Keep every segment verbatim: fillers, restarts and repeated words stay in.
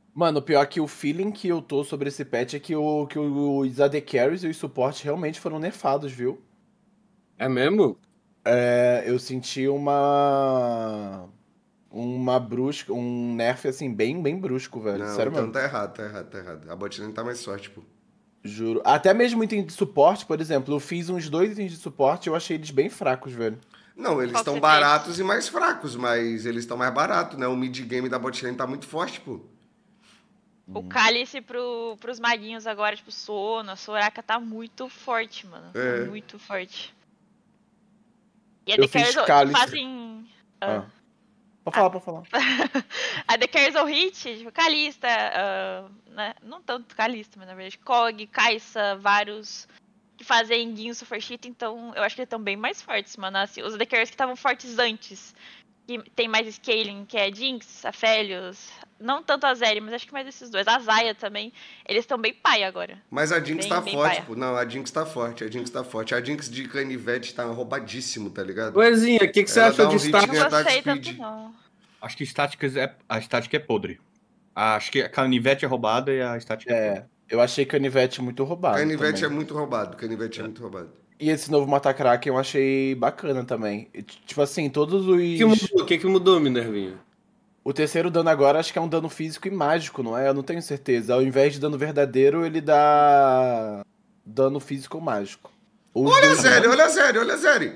Mano, pior que o feeling que eu tô sobre esse patch é que, o, que os A D Carries e os suportes realmente foram nerfados, viu? É mesmo? É, eu senti uma. Uma brusca, um nerf assim, bem, bem brusco, velho. Não, Sério então mesmo. tá errado, tá errado, tá errado. A botlane tá mais forte, pô. Juro. Até mesmo item de suporte, por exemplo, eu fiz uns dois itens de suporte e eu achei eles bem fracos, velho. Não, eles Qual que estão você baratos fez? e mais fracos, mas eles estão mais baratos, né? O mid game da botlane tá muito forte, pô. O cálice pro, pros maguinhos agora, tipo, Sono, a Soraka tá muito forte, mano. Tá É. muito forte. E a Eu The fiz Carries cálice. fazem. Ah. Ah. Pode falar, pode falar. A The Carries ou Hit, tipo, Kalista, ah, né? Não tanto Kalista, mas na verdade, Kog, Kai'Sa, vários que fazem Ginsu for Shit, então eu acho que eles estão bem mais fortes, mano. Assim, os The Carries que estavam fortes antes, que tem mais scaling, que é Jinx, Aphelios, não tanto a Zeri, mas acho que mais esses dois. A Zaya também, eles estão bem pai agora. Mas a Jinx Bem, tá bem forte, paia. pô. Não, a Jinx tá forte, a Jinx tá forte. A Jinx de canivete tá roubadíssimo, tá ligado? Uezinha, o que, que você Ela achou dá de um hit status? Não em attack gostei speed. tanto, não. Acho que estáticas é, a estática é podre. Acho que a canivete é roubada e a estática é, podre. É, eu achei canivete muito roubado. Canivete também. é muito roubado, canivete é, é muito roubado. E esse novo Matakraken eu achei bacana também. E, tipo assim, todos os. O que, que mudou? O que, que mudou, Minervinha? O terceiro dano agora acho que é um dano físico e mágico, não é? Eu não tenho certeza. Ao invés de dano verdadeiro, ele dá dano físico ou mágico. Ou os Olha a dois Zeri, juntos. olha a Zeri, olha a Zeri.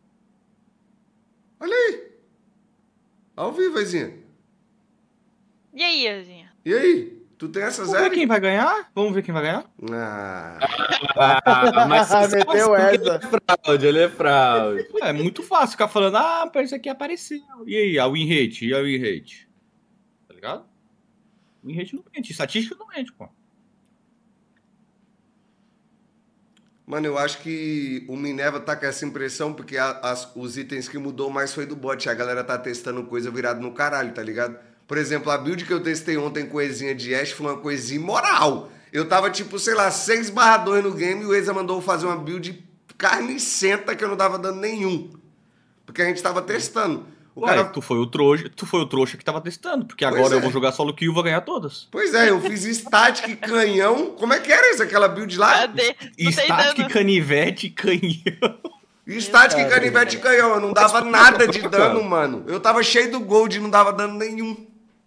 Olha aí. Ao vivo, Ezinha. E aí, Azinha? E aí? Tu tem essa Vamos ver Zeri? quem vai ganhar? Vamos ver quem vai ganhar? Ah, Ah, mas você sabe Meteu que essa. ele é fraude, ele é fraude. É muito fácil ficar falando, ah, mas isso aqui apareceu. E aí, a win rate? E a win rate? Tá ligado? Win rate não mente, estatística não mente, pô. mano, eu acho que o Minerva tá com essa impressão porque a- as- os itens que mudou mais foi do bot. A galera tá testando coisa virada no caralho, tá ligado? Por exemplo, a build que eu testei ontem com Ezinha de Ashe foi uma coisa imoral. Eu tava tipo, sei lá, seis barra dois no game e o Eza mandou fazer uma build carnicenta que eu não dava dano nenhum. Porque a gente tava testando. O Ué, cara... tu foi o trouxa, tu foi o trouxa que tava testando, porque Pois agora é. eu vou jogar solo kill e vou ganhar todas. Pois é, eu fiz static e canhão. Como é que era isso, aquela build lá? Cadê? Não tem Estática, dano. canivete e canhão. Static e Cara, canivete e canhão. Eu não dava nada de dano, mano. Eu tava cheio do gold e não dava dano nenhum.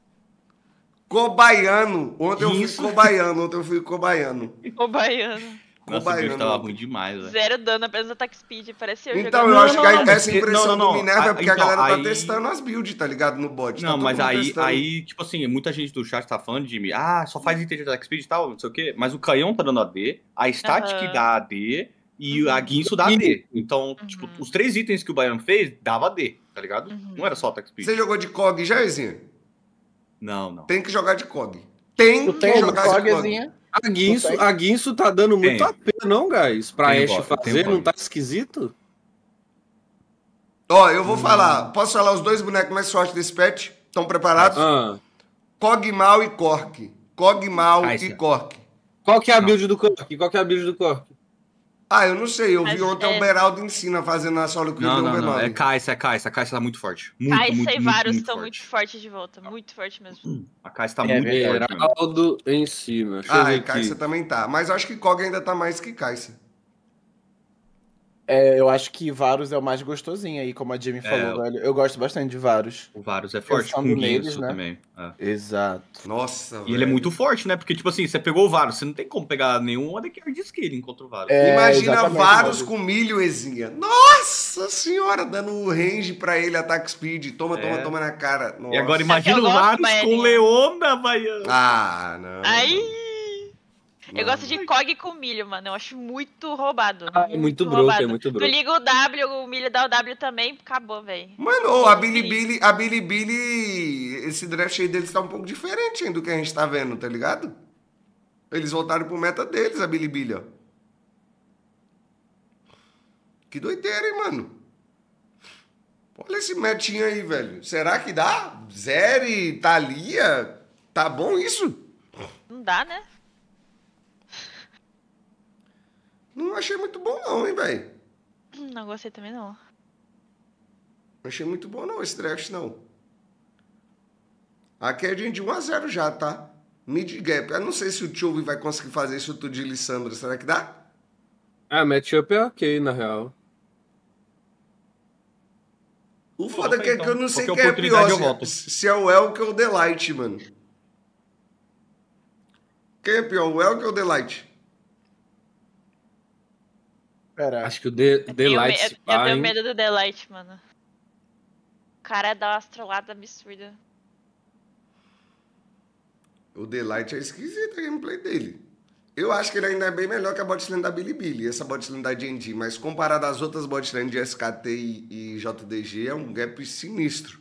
Cobaiano. Ontem eu Isso. fui cobaiano. Ontem eu fui cobaiano. O baiano. Nossa, o Cobaiano. build tava ruim demais, velho. Zero dano, apenas ataque speed. Parece eu Então, jogando. eu Não, acho não, que não, a- mas essa que- impressão não, não, do não. Minerva é Ah, porque a então, galera tá aí- testando as builds, tá ligado? No bot. Tá Não, todo mas mundo aí, testando. aí, tipo assim, muita gente do chat tá falando, Jimmy, ah, só faz item de attack speed e tal, não sei o quê, mas o canhão tá dando A D, a static Aham. dá A D e Uhum. a Guinso dá A D. Então, Uhum. tipo, os três itens que o Baiano fez, dava A D, tá ligado? Uhum. Não era só attack speed. Você jogou de C O G já, Ezinha? Não, não. Tem que jogar de C O G. Tem Tu que tem jogar de C O G. Cogzinha? A Guinso, Não tem? a Guinso tá dando muito Tenho. A P, não, guys? Pra Tenho Ashe bot, eu tenho fazer, não bot. tá esquisito? Ó, eu vou falar. Posso falar os dois bonecos mais fortes desse patch? Estão preparados? Ah, Cogmal e Cork. Cogmal Kai'Sa. e Cork. qual que é a Não. build do Cork? Qual que é a build do Cork? Ah, eu não sei. Eu Mas vi ontem é- o Beraldo ensina fazendo a solo kill Não, no não, não. V nove. É Kai'Sa, é Kai'Sa. A Kai'Sa tá muito forte. Muito, Kai'Sa muito, e muito, vários muito estão forte. muito fortes de volta. Muito forte mesmo. A Kai'Sa tá É muito forte mesmo. Beraldo em cima. Deixa eu Ah, ver e aqui. Kai'Sa também tá. Mas eu acho que Kog ainda tá mais que Kai'Sa. É, eu acho que Varus é o mais gostosinho aí, como a Jamie É, falou, velho. Eu gosto bastante de Varus. O Varus é forte, Pensando com neles, Guinso né? também. É. Exato. Nossa, E ele é muito forte, né? Porque, tipo assim, você pegou o Varus, você não tem como pegar nenhum A D Carry de skill contra o Varus. É, Imagina exatamente, Varus Varus. com milho, Ezinha. Nossa senhora, dando um range pra ele, ataque speed. Toma, toma, É. toma na cara. Nossa. E agora imagina Eu o gosto, Varus Baianinha. com Leona, Baiano. Ah, não. Aí. Não. Eu gosto de Cog com milho, mano. Eu acho muito roubado. Ah, é muito broken, é muito Tu broken. liga o W, o milho dá o W também, acabou, velho. Mano, ô, a Bilibili, a Bilibili, esse draft aí deles tá um pouco diferente hein, do que a gente tá vendo, tá ligado? Eles voltaram pro meta deles, a Bilibili, ó. Que doideira, hein, mano? Olha esse metinho aí, velho. Será que dá? Zeri, Thalia? Tá bom isso? Não dá, né? Não achei muito bom não, hein, velho. Não gostei também, não. Não achei muito bom não esse draft, não. Aqui é de um a zero já, tá? Mid gap. Eu não sei se o Chove vai conseguir fazer isso tudo de Lissandra. Será que dá? Ah, matchup é ok, na real. O foda é então, que eu não sei qualquer quem é oportunidade pior. eu Se, volto. se é o Elk ou o Delight, mano. Quem é pior, o Elk ou o Delight? Pera, Acho que o The, The Eu, Light me- eu Spy, tenho medo do Delight, mano. O cara dá uma astrolada absurda. O Delight é esquisito a gameplay dele. Eu acho que ele ainda é bem melhor que a botlane da Bilibili, essa botlane da G N G, mas comparado às outras botlane de S K T e, e J D G, é um gap sinistro.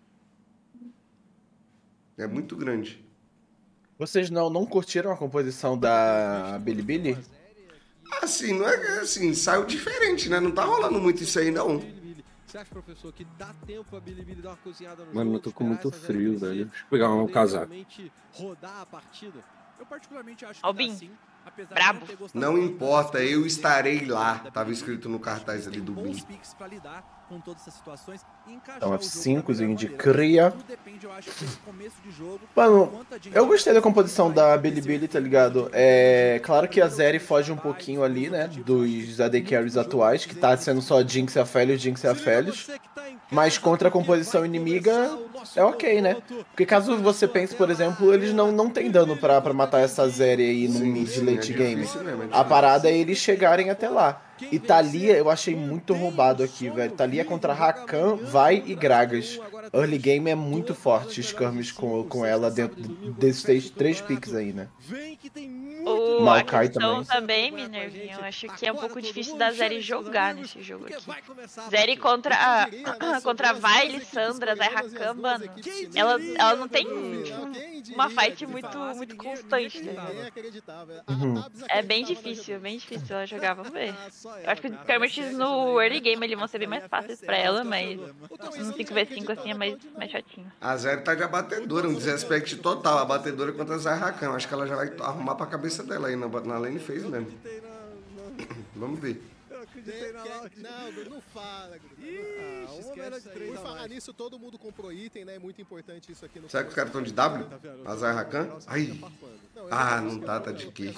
É muito grande. vocês não, não curtiram a composição da Bilibili? Assim, não é que, assim, saiu diferente, né? Não tá rolando muito isso aí, não. Você acha, professor, que dá tempo a Bilibili dar uma cozinhada no Mano, jogo, eu tô com esperar muito essa frio, Zé velho. Deixa eu pegar um poder casaco. realmente rodar a partida? Eu particularmente acho que Albin, dá sim, apesar brabo. de ter gostado Não muito importa, das eu coisas estarei da lá. Bilibili. Tava escrito no cartaz ali do Tem Billy. bons picks pra lidar com todas essas situações e encaixar Então, o F jogo cinco, da melhor de maneira. cria. Tudo depende, eu acho, desse começo de jogo. Mano, Enquanto a gente eu gostei da composição vai da crescer, Bilibili, tá ligado? É claro que a Zeri foge um pouquinho ali, né? Dos A D Carries atuais, que tá sendo só Jinx e Aphelios, Jinx e Aphelios. Mas contra a composição inimiga é ok, né? Porque caso você pense, por exemplo, eles não, não tem dano pra, pra matar essa Zeri aí no Sim, mid sim, late é game. difícil mesmo, é A difícil. parada é eles chegarem até lá. E Thalia eu achei muito roubado aqui, velho. Thalia contra Rakan, Vai e Gragas. Early game é muito forte, skirmish com, com ela dentro desses três, três picks aí, né? O, a Maokai questão também. também, Minervinho, eu acho que é um pouco difícil da Zeri jogar nesse jogo aqui. Zeri contra a, contra a Vai, Lissandra, Zay Rakan, mano, ela, ela não tem uma fight muito, muito constante, tá ligado? Uhum. É bem difícil, é bem difícil ela jogar, vamos ver. Eu acho que os skirmishes no early game ali vão ser bem mais fáceis pra ela, mas no cinco contra cinco assim é mais, mais chatinho. A Zeri tá de abatedora, um desrespect total. A batedora contra a Zay Rakan. Acho que ela já vai arrumar pra cabeça dela aí na, na lane phase mesmo. Vamos ver. Não, Bruno, não fala, Bruno. Ah, um esquece Por falar nisso, todo mundo comprou item, né? É muito importante isso aqui no... Será que os caras estão de W? A Zay Rakan? Ai. Ah, não tá, tá de quê?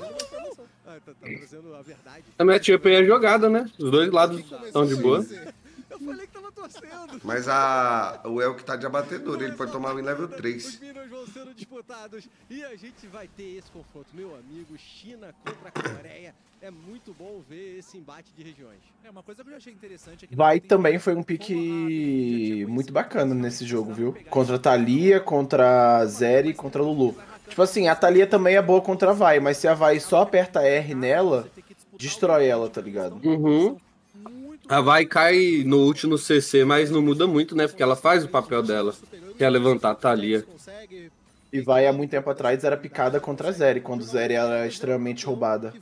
A matchup aí é jogada, né? Os dois lados estão de boa. Eu falei que tava torcendo. Mas a, o Elk tá de abatedor, ele pode tomar o em level Os três. Minions vão sendo disputados e a gente vai ter esse confronto. Meu amigo, China contra a Coreia. É muito bom ver esse embate de regiões. É uma coisa que eu já achei interessante é que Vai tem- também foi um pique muito bacana nesse jogo, viu? Contra a Thalia, contra a Zeri e contra a Lulu. Tipo assim, a Thalia também é boa contra a Vai, mas se a Vai só aperta R nela, destrói ela, tá ligado? Uhum. A Vai cai no ult no C C, mas não muda muito, né? Porque ela faz o papel dela, que é levantar a Thalia. E Vai há muito tempo atrás era picada contra a Zeri, quando Zeri era extremamente roubada.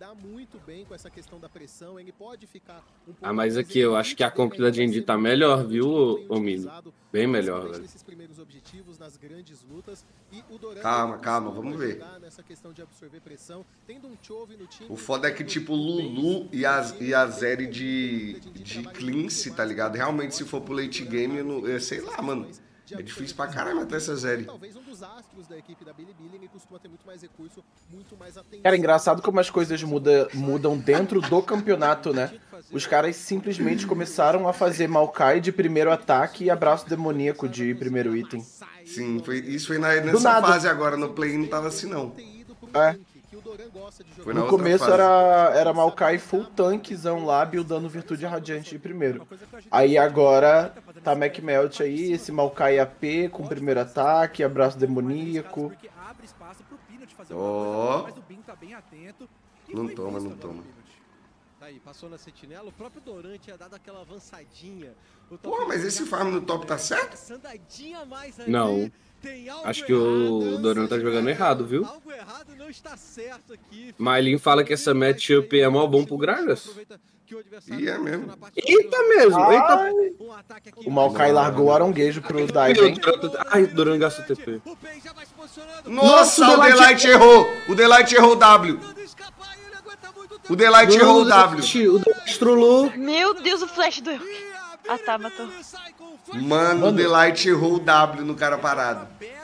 Ah, mas aqui eu acho que a comp da G N G tá melhor, viu, ô Mino? Bem melhor, velho. Calma, calma, vamos ver. O foda é que, tipo, Lulu e a, e a Zeri de, de Cleanse, tá ligado? Realmente, se for pro late game, eu, não, eu sei lá, mano. É difícil pra caramba até essa Zeri. Cara, engraçado como as coisas muda, mudam dentro do campeonato, né? Os caras simplesmente começaram a fazer Maokai de primeiro ataque e abraço demoníaco de primeiro item. Sim, foi, isso foi na, nessa fase agora, no play não tava assim não. É. Foi na No outra começo fase. era, era Maokai full tankzão lá, buildando Virtude Radiante de primeiro. Aí agora tá Mac Melt aí, esse Maokai A P com primeiro ataque, abraço demoníaco. Porque abre espaço pro Peanut fazer Ó. uma coisa, mas o Bin tá bem atento. E Não foi toma, vista não pelo toma. Peanut. Tá aí, passou na sentinela. O próprio Doran tinha dado aquela avançadinha. O top Pô, mas esse farm no top tá certo? Sandadinha mais ali. Não. Tem algo Acho que o errado. Doran tá jogando errado, viu? Algo errado não está certo aqui. Mailin fala que essa matchup é mó bom pro Gragas. E é mesmo. Eita mesmo, eita. Um ataque aqui. O Maokai largou o aronguejo pro Dive, hein? Ai, o Doran gastou T P. O Pen já vai se posicionando. Nossa, Nossa, o o Delight- Delight errou! O Delight errou o W. Tentando escapar e ele aguenta muito tempo. O Delight errou o W. O Delight trollou. Meu Deus, o flash do... E a Ah, tá, matou. Bilibili sai com o flash. Mano, o Delight errou o W no cara parado. Bela execução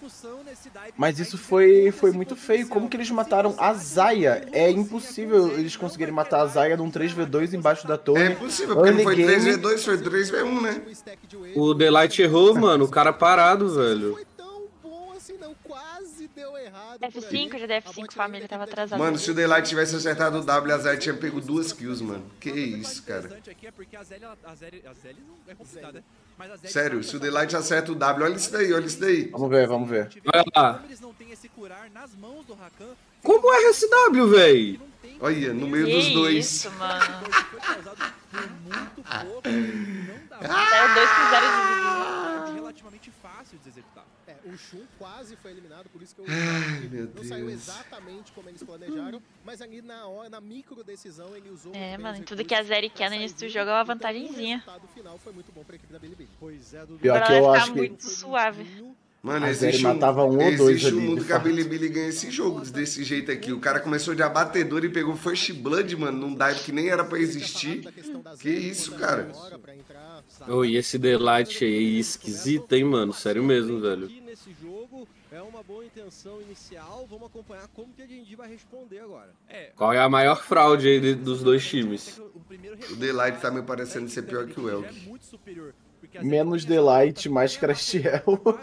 Mas isso foi, foi muito feio. Como que eles mataram a Zaya? É impossível eles conseguirem matar a Zaya num três v dois embaixo da torre. É impossível, porque não foi Early três v game. dois, foi três v um, né? O Delight errou, mano. O cara parado, velho. Foi tão bom assim, não. Quase deu errado. F cinco, já deu F cinco, família, tava atrasado. Mano, se o Daylight tivesse acertado o W, a Zaya tinha pego duas kills, mano. Que isso, cara. Aqui é porque a Zélia, ela- a Zélia, a Zélia não é complicada, né? Mas a Zélia Sério, sabe se o fazer Daylight acerta o W, olha isso daí, olha isso daí. Vamos ver, vamos ver. Vai lá. Como eles não têm esse curar nas mãos do Rakan, Como é S W, véi? não tem Olha, no meio Que dos dois. isso, mano. foi causado por muito pouco, não dá. Saiu dois com zero de vida. É relativamente fácil de executar. É, o Shun quase foi eliminado, por isso que eu Ai, meu não saiu Deus. exatamente como eles planejaram, mas ali na hora, na micro decisão, ele usou É, muito bem mano, os tudo que a recursos Zeri pra quer no sair início do vivo. jogo é uma Então, vantagenzinha. O resultado final foi muito bom pra equipe da Bilibili. Pois é, Dudu. Pior Agora que eu vai acho ficar que muito suave. Mano, A Zeri existe um, matava um ou dois existe um ali, mundo de que a fato. Bilibili ganha esse jogo desse jeito aqui. O cara começou de abatedor e pegou First Blood, mano, num dive que nem era pra existir. Que isso, cara? Oi, esse Delight aí esquisito, hein, mano? Sério mesmo, velho. Aqui nesse jogo é uma boa intenção inicial. Vamos acompanhar como que a Genji vai responder agora. É, Qual é a maior fraude aí de- dos dois times? o primeiro O Daylight tá me parecendo ser pior que o é Elk. muito superior. porque a Menos Zélia Delight, mais Crastiel.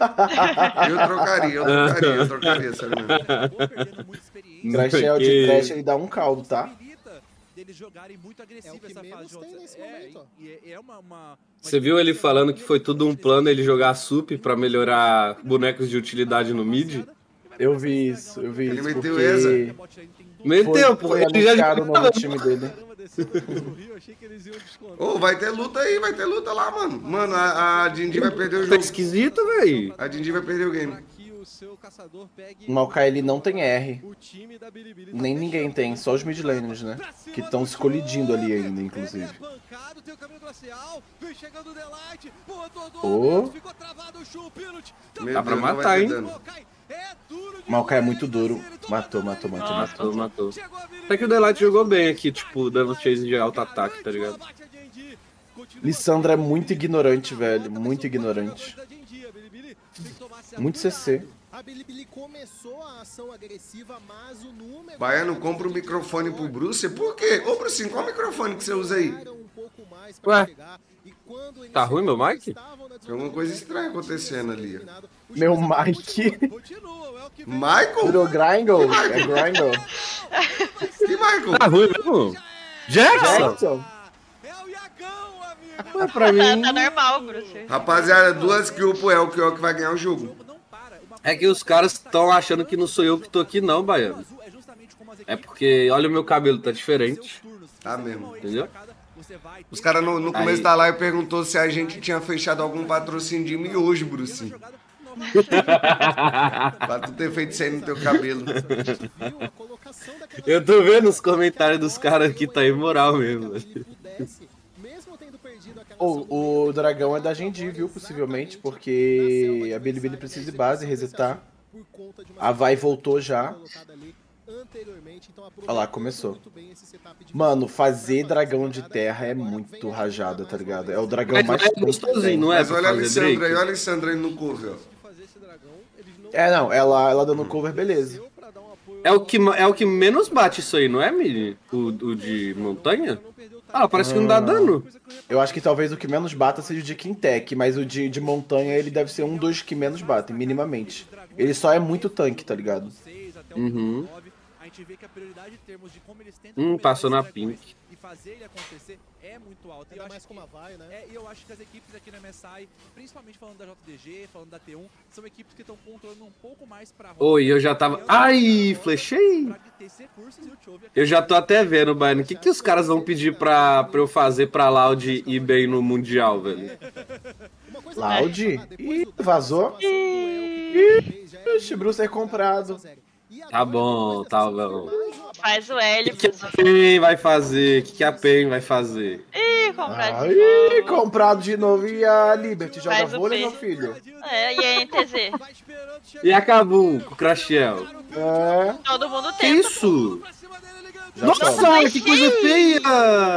Eu trocaria, eu trocaria, eu trocaria, sério mesmo. acabou perdendo muita experiência. Crastiel de Que- trash, ele dá um caldo, tá? Possibilita deles jogarem muito agressivo É o que essa menos fase de tem outra- nesse é, momento, ó. e- e é uma, uma- Você viu ele falando que foi tudo um plano ele jogar sup pra melhorar bonecos de utilidade no mid? Eu vi isso, eu vi Ele isso, meteu porque essa? foi, Meteu, pô. foi Ele já anunciado o novo jogava. time dele. Caramba, desceu no Rio, achei que eles iam descontar. Ô, vai ter luta aí, vai ter luta lá, mano. Mano, a, a Jinji vai perder o Tá jogo. esquisito, véi. A Jinji vai perder o game. Pra que o seu caçador pegue O Maokai ele não tem R. o time da Bilibili. Nem ninguém tem, só os mid laners, né? Que estão se colidindo ali ainda, inclusive. Ele é bancado, tem o cabelo glacial, vem chegando o Delight, botou Ô. dois, ficou travado o Shun, Pilot. Meu Dá pra Deus, não matar, vai ter hein? dano. Maokai é duro de Maokai é novo, muito ele duro. vacila, toma Matou, dano, matou, matou, Nossa. matou. Matou, matou. Chegou a Bilibili. Até que o Delight jogou bem aqui, tipo, dando chase de alto ataque, tá ligado? Bate a Genji, continua Lissandra é muito ignorante, velho. Muito ignorante. da Genji, a Bilibili tem que tomar certo Muito C C. cuidado. A Bilibili começou a ação agressiva, mas o número... Baiano, compra um microfone pro Bruce. Por quê? Ô, Brucinho, qual microfone que você usa aí? Um pouco mais pra Ué, chegar, e quando eles tá ruim meu mic? estavam na Tem alguma coisa estranha acontecendo ali. o Meu Chelsea mic Continua, é o que vem. Michael? virou Grindle. É Grindle. Que Michael? Tá ruim mesmo? Jackson? Jackson. É o Iagão, amigo. Ué, pra Tá, mim. tá normal, Bruce. Rapaziada, duas kills pro Elk, o Elk vai ganhar o jogo. não para. Uma É que os caras estão achando que não sou eu que tô aqui, não, Baiano. azul é justamente como as É equipes porque, olha o meu cabelo, tá seus diferente. turnos. Tá Você mesmo. tem uma Entendeu? destacada, você vai Os ter caras no, no Aí. começo da live perguntou se a gente tinha fechado algum patrocínio de miojo, Brucinho. jogada Pra tu ter feito isso aí no teu cabelo. viu a colocação daquela Eu tô vendo os comentários dos caras aqui, tá imoral mesmo. Bilibili pudesse, mesmo tendo perdido aquela O, o dragão é da Genji, viu? Possivelmente, porque a Bilibili precisa de base, resetar. por conta de uma A Vai voltou já. colocada ali anteriormente, então Olha lá, aproveitou começou. muito bem esse setup de Mano, fazer dragão de terra é muito rajada, tá ligado? É o dragão Mas mais é tonto que gostosinho, tem. não é? Mas Pra olha a fazer Alessandra aí, Drake. olha a Alessandra aí no cover, ó. de fazer esse dragão, eles não É, não, ela, ela dando cover, beleza. deu pra dar um apoio É o que, ma- é o que menos bate isso aí, não é, Mini? O, o de montanha? não perdeu o Ah, parece que não dá dano. Eu acho que talvez o que menos bata seja o de Quintec, mas o de, de montanha ele deve ser um dos que menos batem, minimamente. Ele só é muito tanque, tá ligado? seis até o Uhum. nove. A gente vê que a prioridade em termos de como eles tentam Hum, começar passou esse na dragões pink. e fazer ele acontecer é muito alta. E eu Ainda acho mais que como a Vai, né? É, e eu acho que as equipes aqui na M S I, principalmente falando da J D G, falando da T um, são equipes que estão controlando um pouco mais pra roda. Oi, eu já tava. Ai, flechei! Pra ter esse recursos e o Chovy aqui. Eu já tô até vendo, Baiano. O que, que os caras vão pedir pra, pra eu fazer pra Loud ir bem no Mundial, velho? Uma coisa Loud? Ih, vazou. Ixi, Bruce é comprado. Tá bom, tá bom. Faz o O L, que, que a pessoal. PEN vai fazer? O que, que a PEN vai fazer? Ih, comprar de Aí, novo. comprado de novo. E a Liberty joga Faz o vôlei, P. meu filho? É, e a N T Z? Vai esperando chegar. E a Kabum com o Crashel? É, Todo mundo Que tenta. isso? Pra cima dele, ele ganhou. já Nossa, toma. que coisa feia!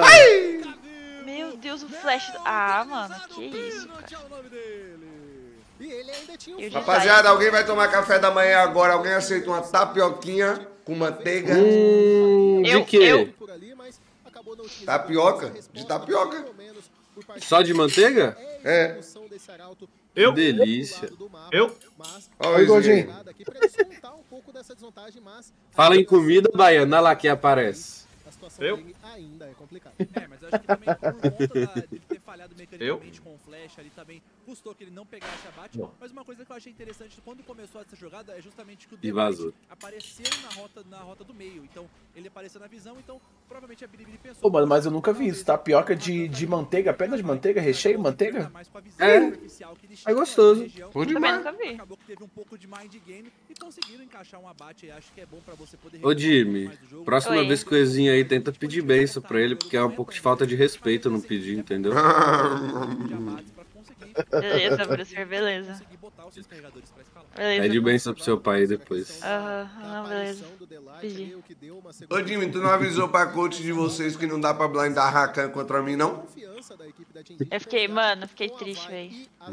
Meu Deus, o flash. Ah, mano, que isso, cara. Pilot é o nome dele. E ele ainda tinha um E o Rapaziada, alguém vai tomar café da manhã agora? Alguém aceita uma tapioquinha com manteiga? Hum, de Eu- quê? eu- por ali, mas acabou não utilizando Tapioca? essa resposta, De tapioca? pelo menos por parte Só de manteiga? É. da execução desse arauto Eu? do lado Delícia. do mapa, Eu? mas Olha Oi, o Gordinho. Izinho. aqui pra descontar um pouco dessa desvantagem, mas Fala em comida, Baiano. Olha lá quem aparece. a situação Eu? dele ainda é complicada. É, mas eu acho que também por conta da, de ter falhado mecanicamente com o flash ali também custou que ele não pegasse abate. Não. Mas uma coisa que eu achei interessante quando começou essa jogada é justamente que o E The vazou. Knight apareceu na rota, na rota do meio. Então ele apareceu na visão, então provavelmente a Bilibili pensou. Pô, mano, mas eu nunca vi isso. Tapioca de, de manteiga, apenas manteiga, recheio, manteiga? É. É gostoso. Bom Também demais. nunca vi. Acabou que teve um pouco de mind game e conseguiram encaixar um abate. Acho que é bom pra você poder Ô, Jimmy, mais do jogo. próxima Oi. vez que o Ezinho aí tenta pedir benção pra ele, porque é um pouco de falta de respeito não pedir, entendeu? de abates pra conseguir Beleza, Brucer, beleza. conseguir botar os seus carregadores pra escalar. Beleza. Pede benção pro seu pai depois. Aham, não, beleza. Pedi. Ô, Jimmy, tu não avisou pra coach de vocês que não dá pra blindar Rakan contra mim, não? Eu fiquei, mano, fiquei triste, velho.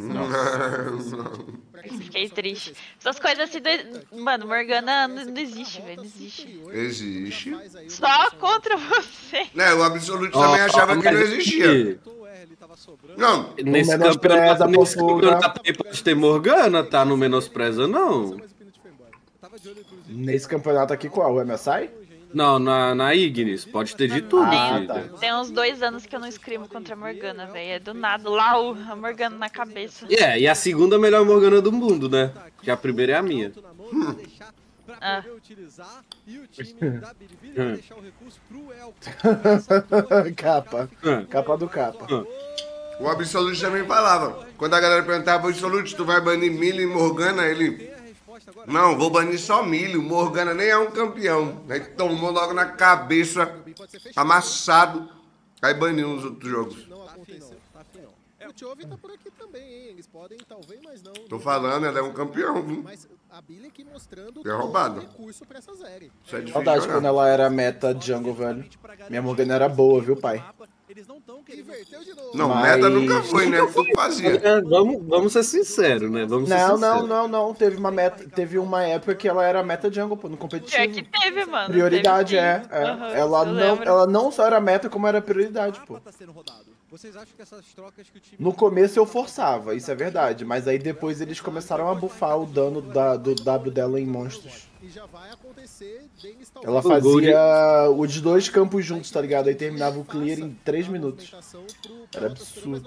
Fiquei triste. Essas coisas assim, do... mano, Morgana não, não existe, velho, não existe. Existe. Só contra você. Né, o Absolute também achava que não existia. Não, Nesse menospreza, campeonato, nesse Pofuga. campeonato aí pode ter Morgana, tá? Não menospreza, não. Nesse campeonato aqui, qual? O M S I? Não, na, na Ignis, pode ter de tudo, Ah, filho. tá. Tem uns dois anos que eu não escrevo contra a Morgana, velho. É do nada, lá o a Morgana na cabeça. E é, e a segunda melhor Morgana do mundo, né? Que a primeira é a minha. Ah. Capa. Ah. Capa do capa. o Absolute também falava. Quando a galera perguntava, Absolute, tu vai banir Milho e Morgana? Ele, não, vou banir só Milho. Morgana nem é um campeão. Aí tomou logo na cabeça, amassado. Aí baniu os outros jogos. Não aconteceu. O Chove tá por aqui também, hein? Eles podem, talvez, mas não. Tô falando, ela é um campeão, viu? Mas a Billy aqui mostrando É roubado. todo o recurso pra essa série. Isso é difícil Saudade jogar. quando ela era meta jungle, velho. Minha Morgana era boa, viu, pai? Eles não estão querendo. Inverteu de novo. Não, Mas- meta nunca foi, né? Tu fazia. É, vamos, vamos ser sinceros, né? Vamos ser Não, sinceros. não, não, não. Teve uma meta, teve uma época que ela era meta jungle, pô, no Pior competitivo. que teve, mano. Prioridade, teve, é. sim. é. Aham, ela, eu não, lembro. ela não só era meta, como era prioridade, pô. Tá sendo rodado. Vocês acham que essas trocas que o time... No começo eu forçava, isso é verdade. Mas aí depois eles começaram a bufar o dano da- do W dela em monstros. E já vai acontecer deles Ela O Gold- fazia os dois campos juntos, tá ligado? Aí terminava o clear em três minutos. Era absurdo.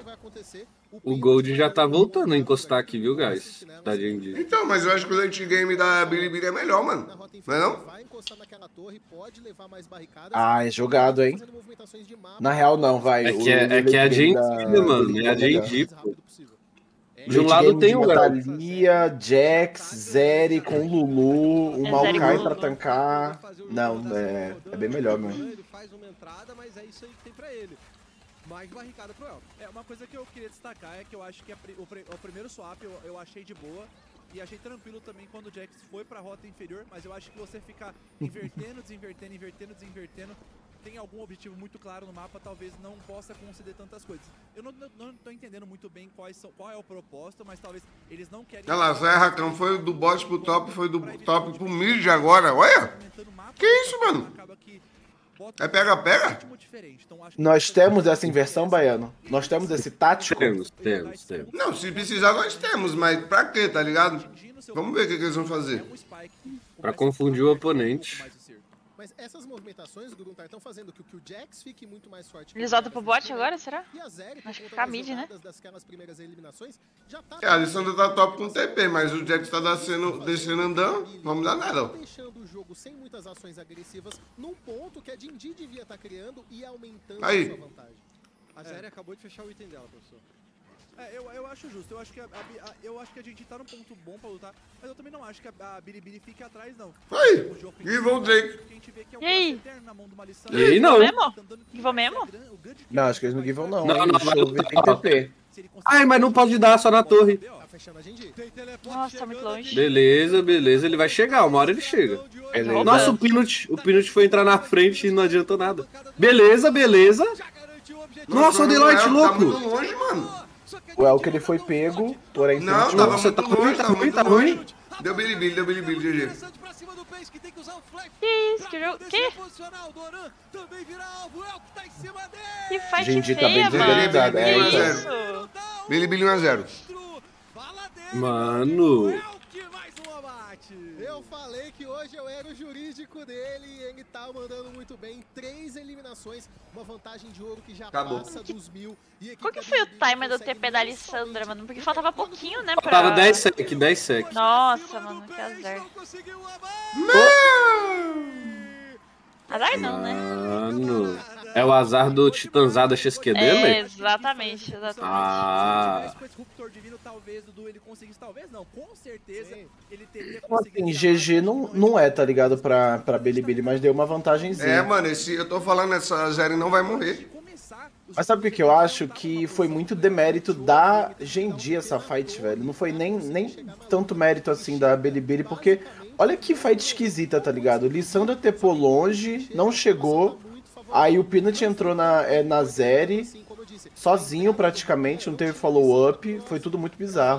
O Gold já tá voltando a encostar aqui, viu, guys? Da G N D. Então, mas eu acho que o late game da Bilibili é melhor, mano. Não é não? Vai encostar naquela torre, pode levar mais barricadas. Ah, é jogado, hein? fazendo movimentações de mapa. Na real não, vai. É O- que é, é, que é a o G N D, da- mano. É a G N mais D, pô. rápido possível. De um Late lado game tem de o Léo. Natalia, Jax, Zeri com Lulu, o É Maokai Zeri com pra Lulu. tancar. Não, é, é bem melhor, mano. Ele faz uma entrada, mas é isso aí que tem pra ele. Mais barricada pro Elton. É, uma coisa que eu queria destacar é que eu acho que a pri- o, pri- o primeiro swap eu, eu achei de boa e achei tranquilo também quando o Jax foi pra rota inferior, mas eu acho que você ficar invertendo, desinvertendo, invertendo, desinvertendo, tem algum objetivo muito claro no mapa, talvez não possa conceder tantas coisas. Eu não, não, não tô entendendo muito bem quais são, qual é o propósito, mas talvez eles não querem... Olha lá, Zé Racão foi do bot pro top, foi do top pro mid agora. Olha! Que isso, mano? É pega-pega? Nós temos essa inversão, Baiano? Nós temos esse tático? Temos, temos, temos. Não, se precisar nós temos, mas pra quê, tá ligado? Vamos ver o que, que eles vão fazer. Pra confundir o oponente. Mas essas movimentações, Gruntar, estão fazendo que, que o Jax fique muito mais forte. Eles voltam pro bot agora, será? E a Zeri, por Acho que conta fica das mid, né? jogadas daquelas primeiras eliminações, já tá É, a Alessandra tá top com T P, mas o Jax tá descendo, descendo andando. Vamos dar nada, ó. deixando o jogo sem muitas ações agressivas num ponto que a Dindi devia estar criando e aumentando Aí. a sua vantagem. A Zeri acabou de fechar o item dela, professor. É, eu, eu acho justo, eu acho, que a, a- a- eu acho que a gente tá num ponto bom pra lutar, mas eu também não acho que a, a Bilibili fique atrás, não. Aí, O jogo Give o Drake. que a gente vê que é o E aí? eterno na mão do Malissão. E aí, não. Mesmo? Vou mesmo? Não, acho que eles não givam não. Não, hein? não, O vai Chove lutar. tem T P. Ai, mas não pode dar, só na torre. Tá fechando a Dindi. Nossa, tá muito longe. Beleza, beleza, ele vai chegar, uma hora ele chega. Beleza. Nossa, o Pinot, o Pinot foi entrar na frente e não adiantou nada. Beleza, beleza. Nossa, o não Delight é, louco. Tá muito longe, mano. O Elk ele foi pego, porém Não, sentiu. tava Você muito tá ruim, longe, tá tava ruim, muito tá longe. ruim? Deu bilibili, deu bilibili, G G. Que isso? Que jogo? Que? Que fight Gente, tá feia, bem mano. desorganizado, é, Que então. isso? Bilibili um a zero. Mano. Eu falei que hoje eu era o jurídico dele e ele tá mandando muito bem. Três eliminações, uma vantagem de ouro que já Acabou. passa dos mil. E a equipe Qual que da foi o Bilibili timer do consegue T P da mensalmente Alessandra, mano? Porque faltava pouquinho, né, pra... Tava dez sec, dez sec. Nossa, mano, que azar. Azar não, né? Mano. É o azar do Titanzada X Q É, dele? exatamente, exatamente. Ah. Se tivesse com esse Ruptor Divino, talvez, Dudu, ele conseguisse, talvez não, com certeza, ele teria Assim, conseguido... G G não, não é, tá ligado, pra, pra Bilibili, mas deu uma vantagemzinha. É, mano, esse, eu tô falando, essa Zeri não vai morrer. Mas sabe o que, que eu acho? Que foi muito demérito da Genji essa fight, velho. Não foi nem, nem tanto mérito assim da Bilibili, porque olha que fight esquisita, tá ligado? Lissandra tepou longe, não chegou. Aí o Peanut entrou na, é, na Zeri, sozinho praticamente, não teve follow-up. Foi tudo muito bizarro.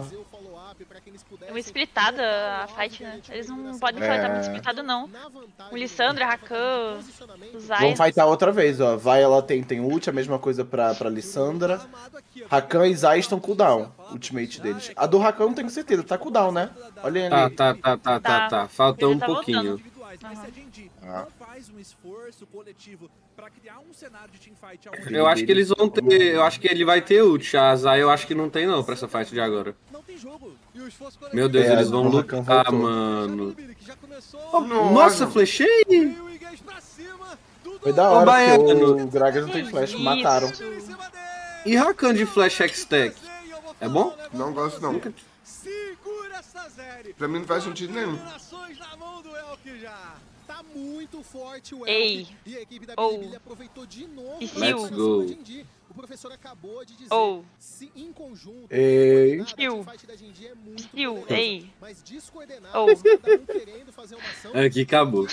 É uma splitada a fight, né? Eles não podem fazer tá muito splitado, não. O Lissandra, Rakan, o Zay. Vamos fightar outra vez, ó. Vai, ela tem, tem ult, a mesma coisa pra, pra Lissandra. Rakan e Zay estão cooldown, ultimate deles. A do Rakan não tenho certeza, tá cooldown, né? Olha ele. Tá, tá, tá, tá, tá, tá. Falta Ele um tá pouquinho. Mas se a Genji não faz um esforço coletivo pra criar um cenário de teamfight aonde Eu acho que eles vão ter. Eu acho que ele vai ter ult. A Zay eu acho que não tem não pra essa fight de agora. não tem jogo. E o esforço Meu Deus, É, eles vão o Rakan lutar, voltou. mano. que já começou, Oh, nossa, flechei! e o engage pra cima, Dudu Foi da Ô, hora, porque Baiano. o Gragas não tem flash, Isso. mataram. em cima dele. E Rakan de flash X-Tech? É bom? Não gosto, não. Segura essa série. Pra mim não faz sentido nenhum. Eliminações na mão do Elk já. Tá muito forte o Ei. Elk. E a equipe da Ou. Bilibili aproveitou de novo. E pra Let's cima go. da Genji. O professor acabou de dizer. Ou. Se em conjunto, Ei. a Piu. teamfight da Genji é muito Piu, poderosa, ei. mas descoordenada, Ou. cada um querendo fazer uma ação. Aqui acabou.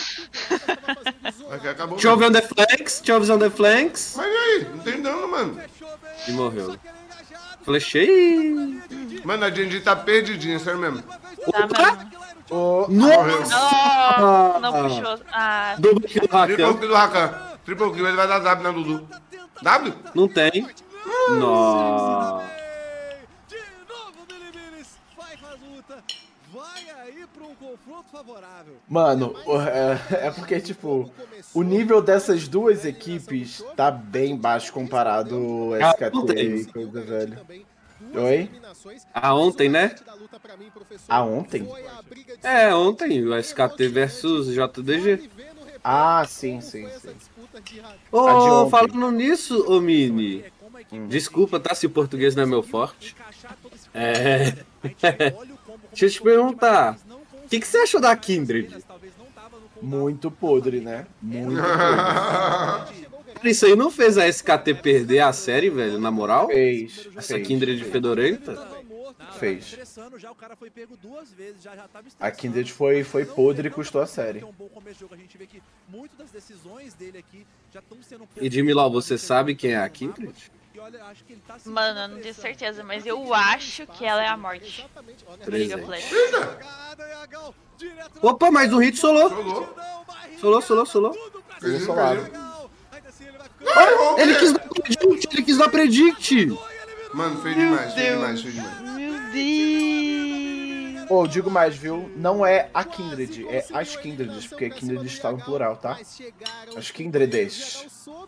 Aqui acabou. Deixa eu ver mesmo. on the flanks, deixa eu ver on the flanks. Mas e aí? Não tem dano, mano. E morreu. Flechei! Mano, a Genji tá perdidinha, sério mesmo. Tá, mano. Ô, Nossa! Oh, não puxou. Ah, Double kill do Triple Rakan. kill do Rakan. Triple kill, ele vai dar W na Dudu. W? Não tem. Nossa. De novo, Bilibilis. Vai pra luta. Vai aí pra um confronto favorável. Mano, o- é, é porque, tipo, o nível dessas duas equipes tá bem baixo comparado ao Ah, S K não T tem. e coisa, velho. Oi? Ah, ontem, né? Ah, ontem? É, ontem, o S K T versus J D G. Ah, sim, sim, sim. Ô, A de ontem. falando nisso, ô Mini. Desculpa, tá? Se o português não é meu forte. É. Deixa eu te perguntar. O que, que você achou da Kindred? Muito podre, né? Muito podre. Isso aí não fez a S K T perder a série, velho, na moral? Fez, Essa fez. Kindred fedorenta? Fez. Estressando já, o cara foi pego duas vezes, já, já tava A estressando. Kindred foi, foi Não podre e teve custou a tanta série. que é um bom começo de jogo. A gente vê que muitas das decisões dele aqui já estão sendo um pouco- E de Milão, você sabe quem é a Kindred? E olha, acho que ele tá sentindo mano, eu a não tenho pressão. certeza, mas eu acho que ela é a morte. Do League of Legends. Jogada, Iagão, direto na Opa, mais um hit solou. Jogou. Solou, solou, solou. tudo pra Pegou Sim, solado. Iagão. Ainda assim ele vai ficando... Ele quis dar predict, ele quis dar predict. Mano, fez demais, fez demais, fez demais. Meu Deus! Ô, digo mais, viu? Não é a Kindred, é as Kindreds, porque Kindred está no plural, tá? As Kindredes.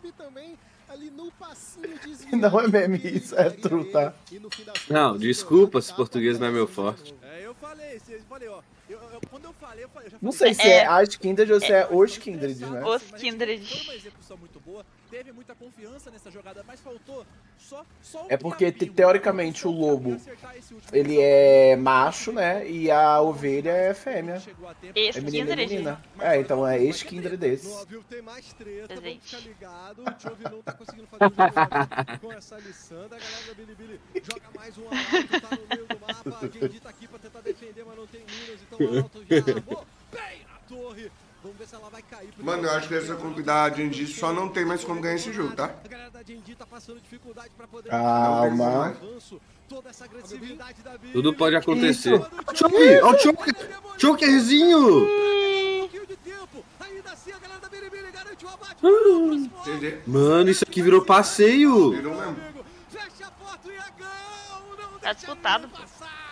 Não é meme isso, é true, tá? Não, desculpa se português não é meu forte. É, eu falei, eu falei, ó. Eu, eu, quando eu falei, eu falei, eu já Não falei. sei se é, É. as Kindred ou se é os Kindreds, né? Os Foi Kindred. uma execução muito boa, teve muita confiança nessa jogada, mas faltou só, só um É porque, capinho, teoricamente, o só um lobo, capinho acertar esse último Ele jogo. é macho, né? E a ovelha é fêmea. Chegou a tempo. Esse É menina e Kindred. menina. É, então é ex-Kindred desse. No Avil tem mais treta, vamos Gente. ficar ligado. O Chove não tá conseguindo fazer o com essa Lissandra. A galera da Bilibili joga mais um Arauto, tá no meio do mapa. A Genji tá aqui pra tentar defender, mas não tem minas. Então o Arauto já armou bem na torre. Vamos ver ver se ela vai cair. Mano, eu acho que essa convidada Genji só não tem mais como ganhar esse jogo, tá? A galera da Genji tá passando dificuldade pra poder... Calma. Toda essa agressividade da Billy. Tudo pode acontecer. Choker! Ó o Choker! Chokerzinho! Um pouquinho de tempo. Ainda assim, a galera da Bilibili garante o abate. Entendi. Mano, isso aqui virou passeio. Virou mesmo. Fecha a porta e a Gão. Não Tá disputado, pô.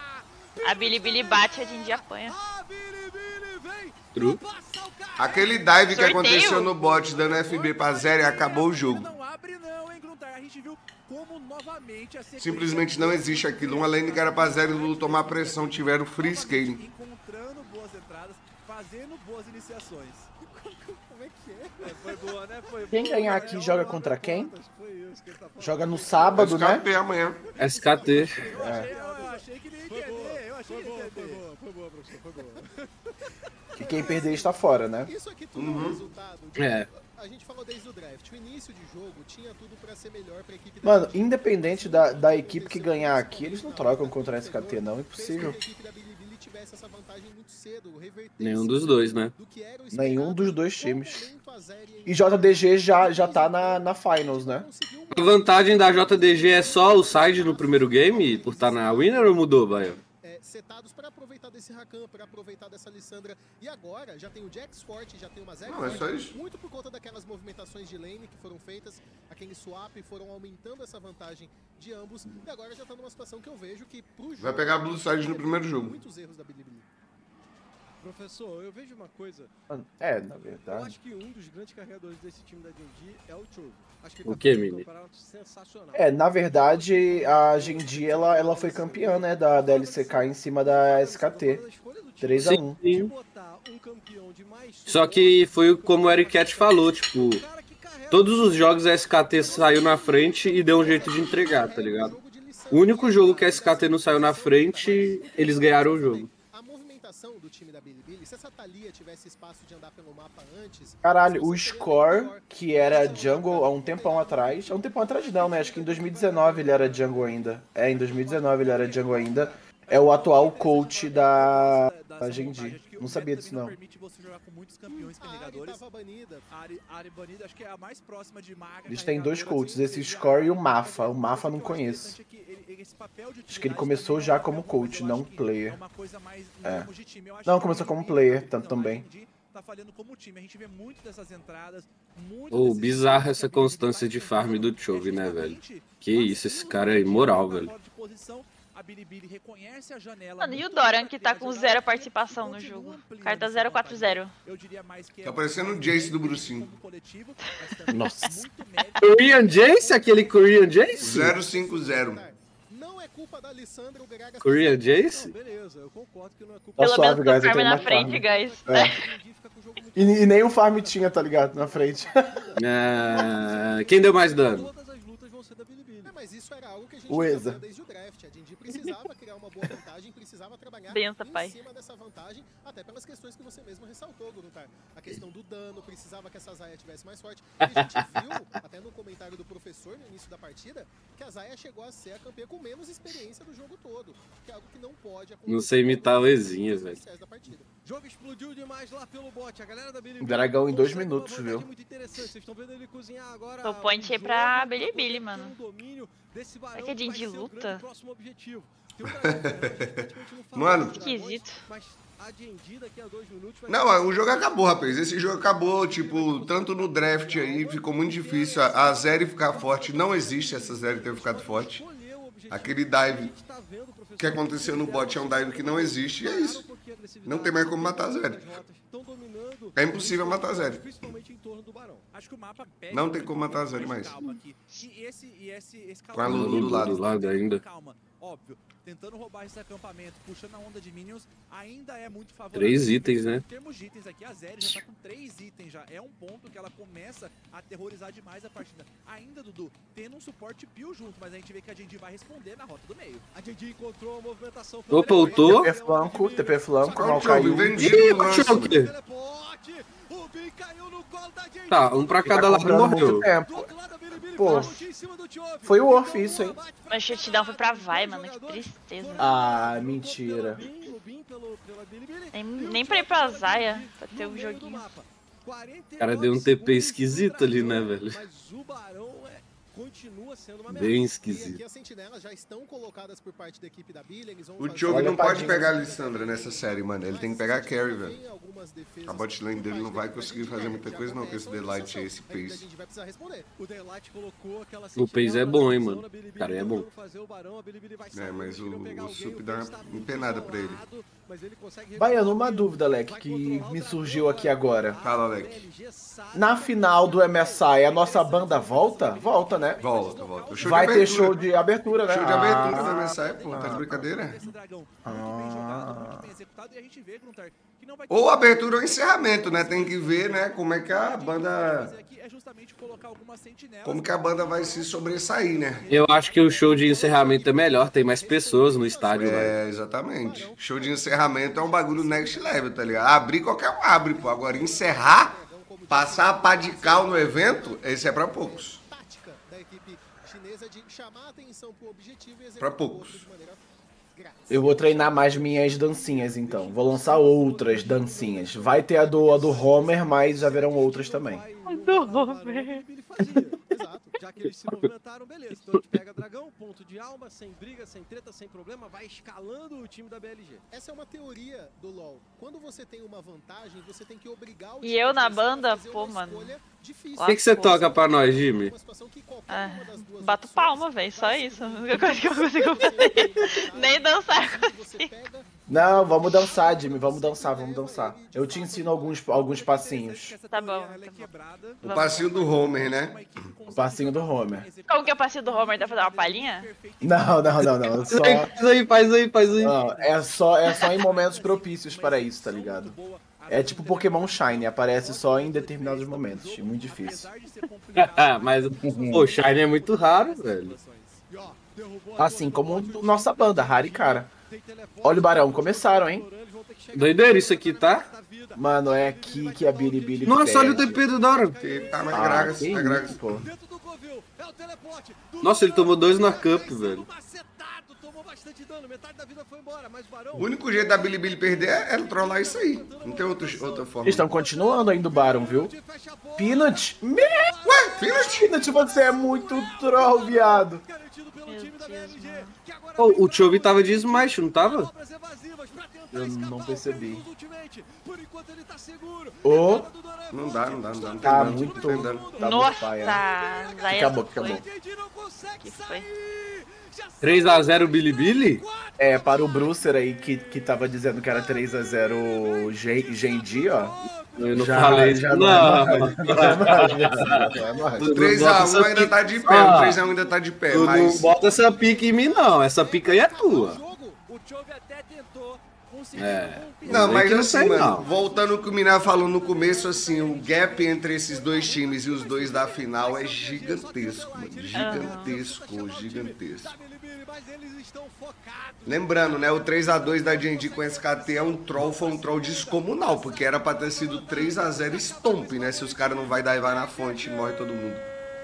A Bilibili bate, a Jinji apanha. A Bilibili vem. True. Passa o cara. Aquele dive que Sorteio? aconteceu no bot dando F B pra zero e acabou o jogo. Não abre não, hein, Gruntar. A gente viu como novamente a sequência... Simplesmente não existe aquilo. Uma lane que era pra zero e o Lulu tomar pressão. Tiveram free scaling. Encontrando boas entradas, fazendo boas iniciações. Como é que é? É, foi boa, né? Foi Quem boa. ganhar aqui joga contra quem? Foi isso que ele tá falando. Joga no sábado, né? Escapei amanhã. S K T. Eu achei, eu achei que nem ia entender. Eu achei que nem ia Foi entender. boa, foi boa, professor, foi boa. Que quem perder está fora, né? Isso aqui tudo é um resultado de... É. A gente falou desde o draft. O início de jogo tinha tudo pra ser melhor pra equipe da Mano, Genji. independente da, da equipe que ganhar aqui, eles não trocam contra a S K T, não. Impossível. Fez com que a equipe da Bilibili tivesse essa vantagem muito cedo, revertesse Nenhum dos dois, né? do que era o Nenhum esperado. dos dois Por um times. momento, a Zeri E J D G já, já tá na, na Finals, né? conseguiu A vantagem da J D G é só o side no primeiro game, por estar na winner, ou mudou, Baio? é, setados para aproveitar desse Rakan, para aproveitar dessa Lissandra. E agora já tem o Jax forte, já tem uma Zeri Não, é forte, só isso. muito por conta daquelas movimentações de lane que foram feitas, aquele swap, foram aumentando essa vantagem de ambos. E agora já tá numa situação que eu vejo que pro jogo... Vai pegar Blue Side no primeiro jogo. Muitos erros da Bilibili. Professor, eu vejo uma coisa. É, na Eu verdade. acho que um dos grandes carregadores desse time da Genji é o Chove. Acho que O ele quê, fazendo um Mini? campeonato sensacional. É, na verdade, a Genji, ela, ela foi campeã, né, da, da L C K em cima da S K T. três a um. Sim. Botar um campeão de mais Só que foi como o Eric Cat falou, tipo, cara que carrega todos os jogos a S K T saiu na frente e deu um jeito de entregar, tá ligado? O único jogo que a S K T não saiu na frente, eles ganharam o jogo. A movimentação do time da Bilibili, se essa Thalia tivesse espaço de andar pelo mapa antes... Caralho, o Score, que era jungle há um tempão atrás. Há um tempão atrás não, né? Acho que em dois mil e dezenove ele era jungle ainda. É, em dois mil e dezenove ele era jungle ainda. É o atual coach da, da Genji. Não sabia disso, não. Permite você jogar com muitos campeões A Ari carregadores. tava banida. A Ari, a Ari banida, acho que é a mais próxima de maga. Eles têm dois carregadora, coaches, assim, esse seria Score e o a- Mafa. O Mafa eu não que eu acho conheço. interessante é que ele- esse papel de Acho que ele utilidade começou também já é como algo, mas coach, eu não acho que player. É uma coisa mais em É. termos de time. Eu acho Não, que começou a como Genji- player, não, tanto a também. Genji tá falhando como time. A gente vê muito dessas entradas, muito Ô, desses bizarra jogos essa que a Bilibili constância tá de farm enfrentando, do Chove, é né, velho? justamente Que isso, esse cara é imoral, velho. fora de posição. A Bilibili reconhece a janela. Mano, e o muito Doran bem que pra tá criar com jogada zero e participação no continua jogo. ampliando Carta essa zero quatro zero. vantagem. Eu diria mais que é Tá parecendo um o Jace do Brucinho. como coletivo, mas também Nossa. muito mérito. Korean Jace? Aquele Korean Jace? zero cinco zero. Não é culpa da Lissandra, o Gragas... Korean Jace? Não, beleza, eu concordo que não é culpa Tá Pelo suave, menos guys, com eu farm tenho na mais frente, farm. guys. É. A Genji fica com o jogo muito E, e nem o farm tinha, tá ligado? Na frente. Ah, quem deu mais dano? Todas as lutas vão ser da Bilibili. É, mas isso era algo que a gente O já Eza. sabia desde o draft. A Genji precisava criar uma boa vantagem, precisava trabalhar Bença, em pai. cima dessa vantagem, até pelas questões que você mesmo ressaltou, Gruntar. A questão do dano, precisava que essa Zaya tivesse mais forte. E a gente viu, até no comentário do professor no início da partida, que a Zaya chegou a ser a campeã com menos experiência do jogo todo, que é algo que não pode acontecer. Não sei imitar o Ezinha, velho. Da partida. O jogo explodiu demais lá pelo bot. A galera da Bilibili Dragão em dois consegue minutos, uma vantagem viu? muito interessante. Vocês estão vendo ele cozinhar agora. Tô point aí um pra jogo Bilibili, poder ter mano. um domínio desse barão que a Genji vai ser o luta? grande próximo objetivo. Tem um dragão, né? A gente praticamente não fala Mano. dos dragões, Esquisito. Mas a Genji daqui a dois minutos vai Não, o jogo acabou, rapaz. Esse jogo acabou, tipo, tanto no draft aí, ficou muito difícil. A a Zeri ficar forte, não existe essa Zeri ter ficado forte. escolher o objetivo. Aquele dive A gente tá vendo, professor, que aconteceu no bot é um dive que não existe, e é isso. Não tem mais como matar a Zeri. É impossível matar a Zeri. Principalmente em torno do barão. Acho que o mapa pede Não tem muito como matar a Zeri mais mais. calma aqui. E esse, e esse, esse Com a Lulu do lado. Do lado ainda. Calma, óbvio. Tentando roubar esse acampamento, puxando a onda de minions, ainda é muito favorável. Três itens, né? Em termos de itens aqui, a Zeri já tá com três itens já. É um ponto que ela começa a aterrorizar demais a partida. Ainda, Dudu, tendo um suporte pio junto, mas a gente vê que a Genji vai responder na rota do meio. A Genji encontrou a movimentação. Opa, ultou. T P flanco, T P flanco, Olha mal o Chove, caiu. vendido Ih, no o lance. Choker. Teleporte. O Bin caiu no colo da Genji. Tá, um pra Tá cada lado cobrando muito morreu. Do tempo. outro lado, a Bilibili Pô, faz um em cima do Chove. foi o Orf isso, hein? Mas o shutdown foi pra vai, mano. Que tristeza. Ah, mentira. O Bin pelo- pela Bilibili. Nem, E o nem pra ir Chove pra pela Zaya Genji pra ter no um meio do joguinho. mapa. O cara deu um T P esquisito ali, né, velho? Mas o Barão é, continua sendo uma Bem E esquisito. aqui as sentinelas já estão colocadas por parte da equipe da Billy. Eles vão O fazer- Chobi Olha não a pode tadinha. pegar a Lissandra nessa série, mano. Ele tem que pegar a Carry, velho. Tem algumas defesas A botlane dele não vai conseguir fazer muita já coisa não com esse começam a Delight e esse Aí a Pace. gente vai precisar responder. O Daylight colocou aquela O Pace é bom, hein, mano. sentinela na Bilibili, Cara, é bom. tentando fazer o Barão, a Bilibili vai É, sair, mas eles queriam o- pegar o alguém, Sup o dá Pace uma tá muito empenada pra ele. isolado, mas ele consegue Baiano, recuperar uma o dúvida, Leque, vai que controlar o me dragão, surgiu aqui agora. Fala, Alec. L G sabe Na que final do M S I, a nossa banda volta? Volta, né? Volta, volta. O show Vai de ter abertura. show de abertura, né? Show de abertura Ah, da M S I, pô. Tá de brincadeira? Esse dragão muito bem jogado, muito bem executado, e a gente vê, Gruntar, que não vai ter- Ou abertura ou encerramento, né? Tem que ver, né? Como é que a banda... fazer aqui é justamente colocar algumas sentinelas. Como que a banda vai se sobressair, né? Eu acho que o show de encerramento é melhor, tem mais pessoas no estádio, velho. É, exatamente. Show de encerramento é um bagulho next level, tá ligado? Abrir qualquer um abre, pô. Agora encerrar, passar a pá de cal no evento, esse é pra poucos. tática da equipe chinesa de chamar a atenção pro objetivo e Pra executar o poucos. outro de maneira grátis. Eu vou treinar mais minhas dancinhas, então. Vou lançar outras dancinhas. Vai ter a do, a do Homer, mas já haverão outras também. Do Homer. Exato. Já que eles se movimentaram, beleza. Então a gente pega dragão, ponto de alma, sem briga, sem treta, sem problema, vai escalando o time da B L G. Essa é uma teoria do LoL. Quando você tem uma vantagem, você tem que obrigar o E time eu na adversário a banda, fazer pô, uma mano. escolha difícil. O que, que você toca pra nós, Jimmy? Uma situação que qualquer Ah, uma das duas bato opções palma, velho, só vai isso. ser A única coisa que eu consigo fazer. Nem dançar eu Você consigo. pega Não, vamos dançar, Jimmy. Vamos dançar, vamos dançar. Eu te ensino alguns, alguns passinhos. Tá bom, Ela é tá bom. quebrada. O passinho do Homer, né? O passinho do Homer. Como que eu passei do Homer? Dá pra dar uma palhinha? Não, não, não, não. Só, Faz aí, faz aí, faz aí. não, é, só, é só em momentos propícios para isso, tá ligado? É tipo Pokémon Shine, aparece só em determinados momentos. Muito difícil. Apesar de ser complicado, Mas, pô, Shine é muito raro, velho. E ó, derrubou a Assim torre, como nossa banda, Rara e Cara. tem teleporte, Olha o Barão, começaram, hein? eles vão ter que chegar Doideira isso aqui, tá? na vida. Mano, é aqui que a Bilibili Nossa, olha o perde. T P do Dora. Tá mais Ah, gragas, que tá isso, gragas. pô. Dentro do covil, é o teleporte. do Nossa, ele Barão. tomou dois na Vai Cup, sendo velho. macetado, tomou bastante dano, metade da vida foi embora, mas o Barão... O único jeito da Bilibili perder é ela trollar isso aí. Não tem outro, outra forma. Eles estão continuando ainda o Baron, viu? fecha a porta, Peanut? Me... Ué, Peanut? Peanut, você é muito troll, viado. garantido pelo Meu time da B L G, Deus, que agora Ô, o Chovy tava de Smash, não tava? manobras evasivas pra tentar Eu não escapar o percebi. Pegasus Ultimate. Por enquanto ele tá seguro. Ô. Entrada do Doran é Não forte. dá, não dá, não dá. Não tem Tá dano, muito. não tem dano. Tá muito Nossa, paia. Zaya Acabou, foi. acabou. K D não consegue Que foi? sair. Já três a zero Bilibili? É, para o Brucer aí que, que tava dizendo que era três a zero Gendi, ó. Eu não Já- falei. já não. não é mais. Já é mais, já é mais. O três a um ainda tá de pé, o três a um ainda tá de pé, Tu não mas... bota essa pica em mim, não. Essa pica aí é tua. O Chovy até tentou conseguir É. um Não, Vem mas que eu assim, sei, mano, não. voltando ao que o Minar falou no começo, assim, o gap entre esses dois times e os dois da final é gigantesco, mano. Gigantesco, gigantesco. mas eles estão focados. Lembrando, né, o três a dois da D and D com S K T é um troll, foi um troll descomunal, porque era pra ter sido três a zero stomp, né, se os caras não vai daivar na fonte e morre todo mundo.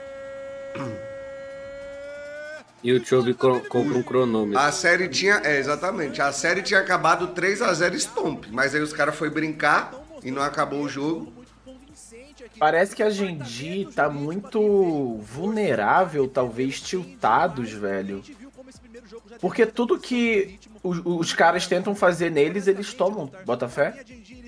E o Chovy cro- compra um cronômetro. A série tinha, é, exatamente, a série tinha acabado três a zero stomp, mas aí os caras foi brincar e não acabou o jogo. Parece que a Gendi tá muito vulnerável, talvez tiltados, velho. Porque tudo que os, os caras tentam fazer neles, eles tomam, bota fé?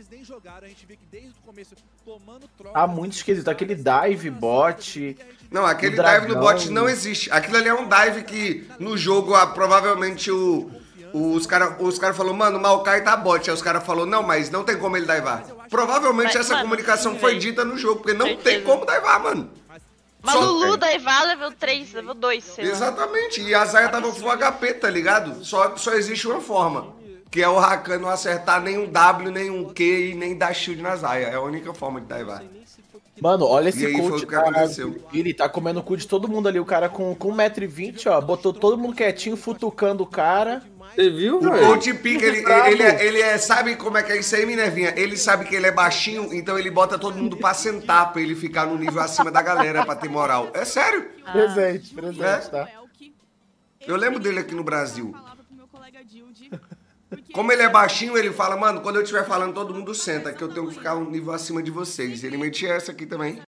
Tá muito esquisito. Aquele dive bot. Não, aquele O dive no dragão. bot não existe. Aquilo ali é um dive que no jogo, ah, provavelmente o, os caras os cara falaram, mano, o Maokai tá bot. Aí os caras falaram, não, mas não tem como ele divar. Provavelmente Mas, essa mano, comunicação sim, foi velho. dita no jogo, porque não tem Certeza. como divar, mano. Mas Só- o Lu da Eva level três, level dois, sei lá. Exatamente, e a Zaya tava full H P, tá ligado? Só, só existe uma forma, que é o Rakan não acertar nenhum W, nenhum Q e nem dar shield na Zaya. É a única forma de divar. Mano, olha esse E aí foi coach o que aconteceu. Ele tá comendo o cu de todo mundo ali. O cara com, com um metro e vinte, ó. Botou todo mundo quietinho, futucando o cara. Você viu, O velho? coach pick, ele, brabo. ele, é, ele é, sabe como é que é isso aí, Minervinha? Ele sabe que ele é baixinho, então ele bota todo mundo pra sentar, pra ele ficar no nível acima da galera, pra ter moral. É sério, Presente, presente, É? tá? eu lembro dele aqui no Brasil. Falava pro meu colega Dilde Como ele é baixinho, ele fala, mano, quando eu estiver falando, todo mundo senta, que eu tenho que ficar um nível acima de vocês. Ele metia essa aqui também.